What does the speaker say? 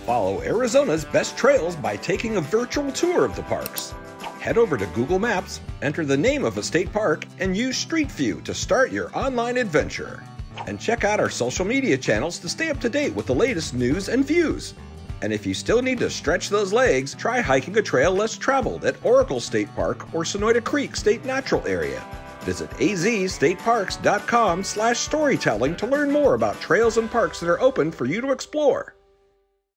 Follow Arizona's best trails by taking a virtual tour of the parks. Head over to Google Maps, enter the name of a state park, and use Street View to start your online adventure. And check out our social media channels to stay up to date with the latest news and views. And if you still need to stretch those legs, try hiking a trail less traveled at Oracle State Park or Sonoyta Creek State Natural Area. Visit azstateparks.com/storytelling to learn more about trails and parks that are open for you to explore.